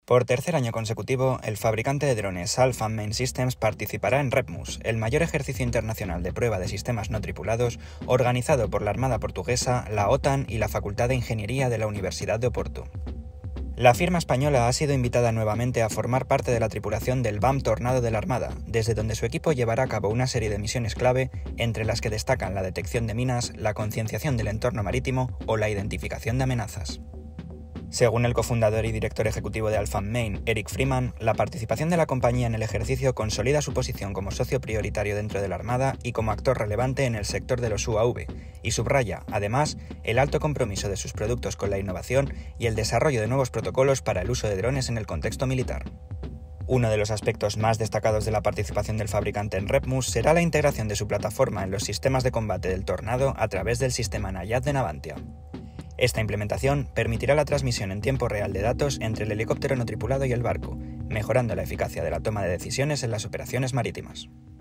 Por tercer año consecutivo, el fabricante de drones Alpha Main Systems participará en REPMUS, el mayor ejercicio internacional de prueba de sistemas no tripulados organizado por la Armada Portuguesa, la OTAN y la Facultad de Ingeniería de la Universidad de Oporto. La firma española ha sido invitada nuevamente a formar parte de la tripulación del BAM Tornado de la Armada, desde donde su equipo llevará a cabo una serie de misiones clave, entre las que destacan la detección de minas, la concienciación del entorno marítimo o la identificación de amenazas. Según el cofundador y director ejecutivo de Alpha Main, Eric Freeman, la participación de la compañía en el ejercicio consolida su posición como socio prioritario dentro de la Armada y como actor relevante en el sector de los UAV, y subraya, además, el alto compromiso de sus productos con la innovación y el desarrollo de nuevos protocolos para el uso de drones en el contexto militar. Uno de los aspectos más destacados de la participación del fabricante en REPMUS será la integración de su plataforma en los sistemas de combate del Tornado a través del sistema Nayad de Navantia. Esta implementación permitirá la transmisión en tiempo real de datos entre el helicóptero no tripulado y el barco, mejorando la eficacia de la toma de decisiones en las operaciones marítimas.